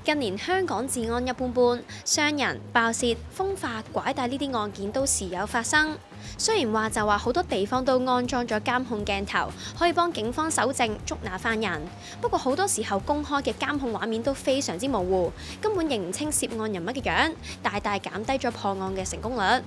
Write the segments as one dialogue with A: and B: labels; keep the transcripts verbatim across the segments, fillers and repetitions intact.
A: 近年香港治安一般般，傷人、爆竊、風化、拐帶呢啲案件都時有發生。雖然話就話好多地方都安裝咗監控鏡頭，可以幫警方搜證、捉拿犯人。不過好多時候公開嘅監控畫面都非常之模糊，根本認唔清涉案人物嘅樣，大大減低咗破案嘅成功率。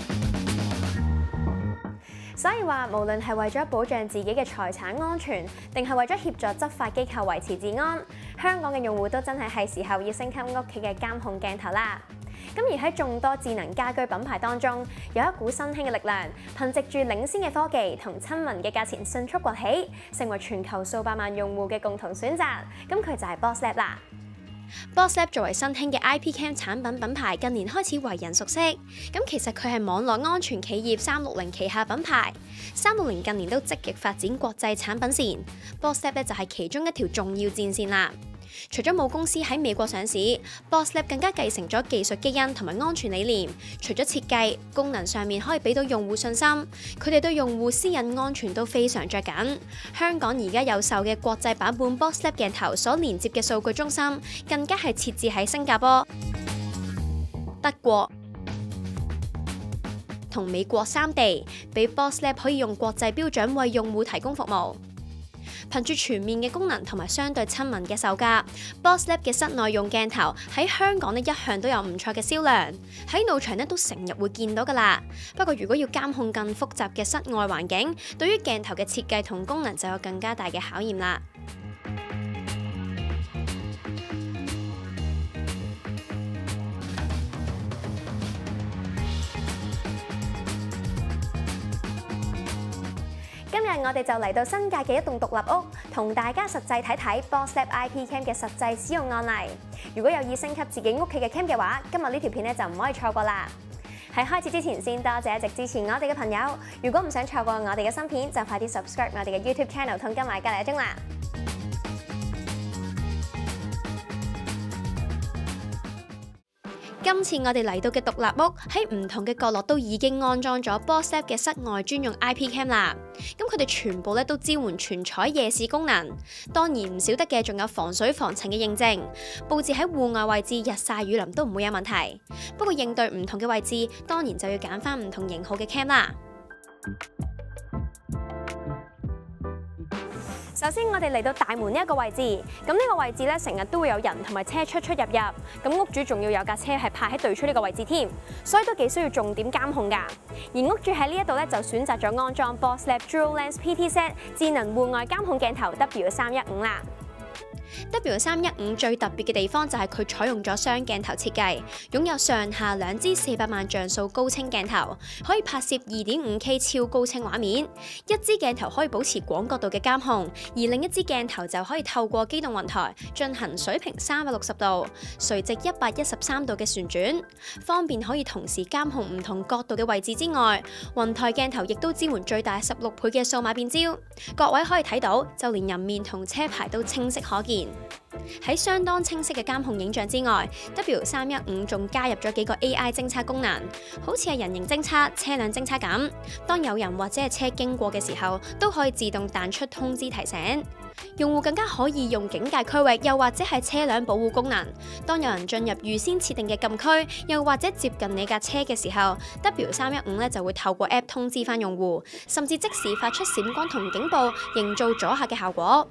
A: 所以話，無論係為咗保障自己嘅財產安全，定係為咗協助執法機構維持治安，香港嘅用戶都真係係時候要升級屋企嘅監控鏡頭啦。咁而喺眾多智能家居品牌當中，有一股新興嘅力量，憑藉住領先嘅科技同親民嘅價錢迅速崛起，成為全球數百萬用戶嘅共同選擇。咁佢就係 Boss Lab 啦。Boss Lab 作為新興嘅 I P Cam 產品品牌，近年開始為人熟悉。咁其實佢係網絡安全企業三六零旗下品牌。三六零近年都積極發展國際產品線 ，Boss Lab 咧就係其中一條重要戰線啦。除咗母公司喺美國上市 ，Boss Lab 更加繼承咗技術基因同埋安全理念。除咗設計功能上面可以俾到用戶信心，佢哋對用戶私隱安全都非常着緊。香港而家有售嘅國際版本 Boss Lab 鏡頭所連接嘅數據中心，更加係設置喺新加坡、德國同美國三地，俾 Boss Lab 可以用國際標準為用戶提供服務。憑住全面嘅功能同埋相對親民嘅售價 ，Boss Lab 嘅室內用鏡頭喺香港呢一向都有唔錯嘅銷量，喺路場呢都成日會見到㗎喇。不過如果要監控更複雜嘅室外環境，對於鏡頭嘅設計同功能就有更加大嘅考驗啦。今日我哋就嚟到新界嘅一棟獨立屋，同大家實際睇睇 Boss Lab I P Cam 嘅實際使用案例。如果有意升級自己屋企嘅 cam 嘅話，今日呢條片咧就唔可以錯過啦。喺開始之前，先多謝一直支持我哋嘅朋友。如果唔想錯過我哋嘅新片，就快啲 subscribe 我哋嘅 YouTube channel 同撳埋隔離鐘啦。今次我哋嚟到嘅獨立屋喺唔同嘅角落都已經安裝咗 Boss Lab 嘅室外專用 I P Cam 啦。咁佢哋全部咧都支援全彩夜視功能，當然唔少得嘅仲有防水防塵嘅認證。佈置喺戶外位置，日曬雨淋都唔會有問題。不過應對唔同嘅位置，當然就要揀翻唔同型號嘅 cam 啦。首先，我哋嚟到大門呢一個位置，咁呢個位置咧成日都會有人同埋車出出入入，咁屋主仲要有架車係泊喺對出呢個位置添，所以都幾需要重點監控㗎。而屋主喺呢一度咧就選擇咗安裝 Boss Lab Dual Lens P T Set 智能戶外監控鏡頭 W 三一五啦。W 三一五最特別嘅地方就係佢採用咗雙鏡頭設計，擁有上下兩支四百萬像素高清鏡頭，可以拍攝 二點五 K 超高清畫面。一支鏡頭可以保持廣角度嘅監控，而另一支鏡頭就可以透過機動雲台進行水平三百六十度、垂直一百一十三度嘅旋轉，方便可以同時監控唔同角度嘅位置之外，雲台鏡頭亦都支援最大十六倍嘅數碼變焦，各位可以睇到，就連人面同車牌都清晰可見。喺相當清晰嘅監控影像之外 ，W 三一五仲加入咗幾個 A I 偵測功能，好似係人形偵測、車輛偵測咁。當有人或者係車經過嘅時候，都可以自動彈出通知提醒。用戶更加可以用警戒區域，又或者係車輛保護功能。當有人進入預先設定嘅禁區，又或者接近你架車嘅時候 ，W 三一五咧就會透過 App 通知翻用戶，甚至即時發出閃光同警報，營造阻嚇嘅效果。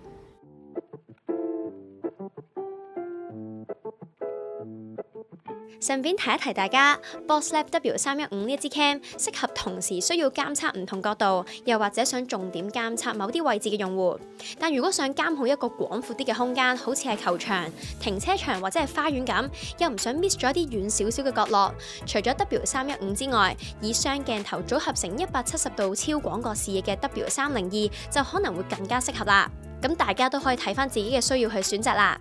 A: 順便提一提大家 ，Boss Lab W 三一五呢一支 cam 適合同時需要監測唔同角度，又或者想重點監測某啲位置嘅用戶。但如果想監控一個廣闊啲嘅空間，好似係球場、停車場或者係花園咁，又唔想 miss 咗一啲遠少少嘅角落，除咗 W 三一五之外，以雙鏡頭組合成一百七十度超廣角視野嘅 W 三零二就可能會更加適合啦。咁大家都可以睇翻自己嘅需要去選擇啦。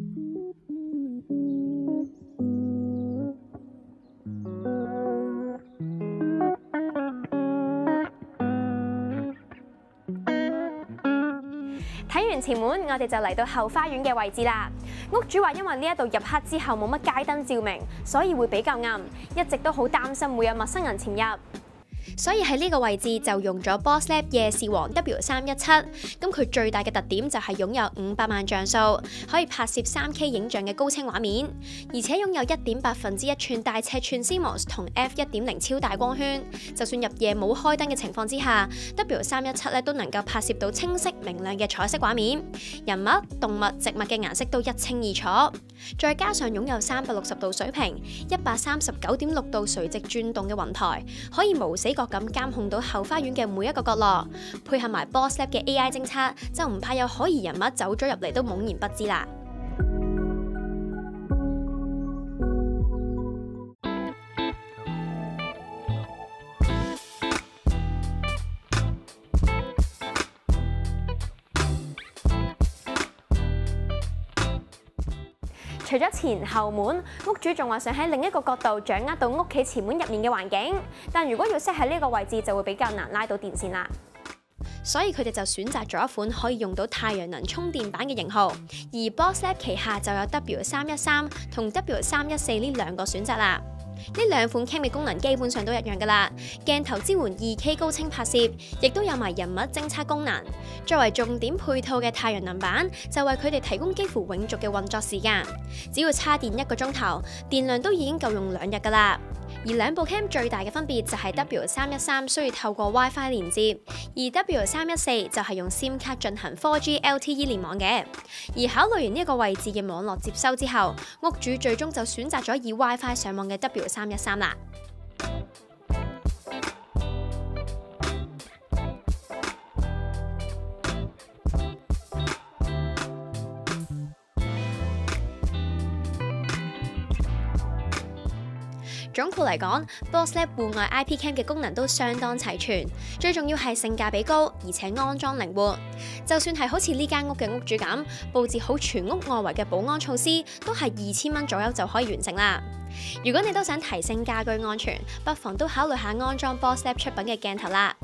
A: 睇完前門，我哋就嚟到後花園嘅位置啦。屋主話因為呢一度入黑之後冇乜街燈照明，所以會比較暗，一直都好擔心會有陌生人潛入。 所以喺呢個位置就用咗 Boss Lab 夜視王 W 三一七，咁佢最大嘅特點就係擁有五百萬像素，可以拍攝三 K 影像嘅高清畫面，而且擁有一點八分之一寸大尺寸 C M O S 同 F 一點零超大光圈，就算入夜冇開燈嘅情況之下 ，W 三一七咧都能夠拍攝到清晰明亮嘅彩色畫面，人物、動物、植物嘅顏色都一清二楚，再加上擁有三百六十度水平、一百三十九點六度垂直轉動嘅雲台，可以無死角咁監控到後花園嘅每一個角落，配合埋 Boss Lab 嘅 A I 偵測，就唔怕有可疑人物走咗入嚟都懵然不知啦。除咗前後門，屋主仲話想喺另一個角度掌握到屋企前門入面嘅環境，但如果要 set 喺呢個位置就會比較難拉到電線啦。所以佢哋就選擇咗一款可以用到太陽能充電板嘅型號，而 Boss Lab 旗下就有 W 三一三同 W 三一四呢兩個選擇啦。呢兩款 cam 嘅功能基本上都一樣噶啦，鏡頭支援二 K 高清拍攝，亦都有埋人物偵測功能。作為重點配套嘅太陽能板，就為佢哋提供幾乎永續嘅運作時間，只要插電一個鐘頭，電量都已經夠用兩日噶啦。而兩部 cam 最大嘅分別就係 W 三一三需要透過 WiFi 連接，而 W 三一四就係用 SIM 卡進行 四 G L T E 聯網嘅。而考慮完呢個位置嘅網絡接收之後，屋主最終就選擇咗以 WiFi 上網嘅 W 三一三啦。總括嚟講 ，Boss Lab 戶外 I P Cam 嘅功能都相當齊全，最重要係性價比高，而且安裝靈活。就算係好似呢間屋嘅屋主咁，佈置好全屋外圍嘅保安措施，都係二千蚊左右就可以完成啦。如果你都想提升家居安全，不妨都考慮下安裝 Boss Lab 出品嘅鏡頭啦。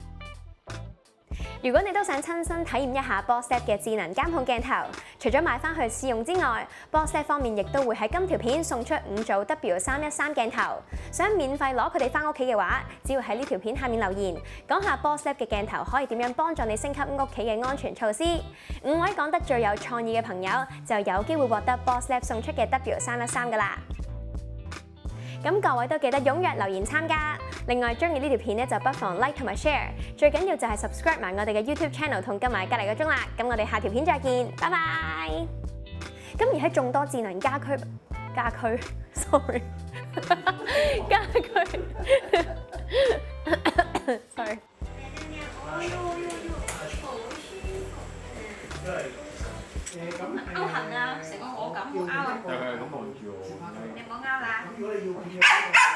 A: 如果你都想親身體驗一下 Boss Lab 嘅智能監控鏡頭，除咗買翻去試用之外 ，Boss Lab 方面亦都會喺今條片送出五組 W 三一三鏡頭。想免費攞佢哋翻屋企嘅話，只要喺呢條片下面留言，講下 Boss Lab 嘅鏡頭可以點樣幫助你升級屋企嘅安全措施。五位講得最有創意嘅朋友就有機會獲得 Boss Lab 送出嘅 W 三一三噶啦。咁各位都記得踴躍留言參加。另外，中意呢條片咧就不妨 like 同埋 share， 最緊要就係 subscribe 埋我哋嘅 YouTube channel 同撳埋隔離個鐘啦。咁我哋下條片再見，拜拜。咁而喺眾多智能家居家居 ，sorry， 家居，sorry。勾痕啊，成個我咁，我勾啊。係係咁望住我。你唔好勾啦。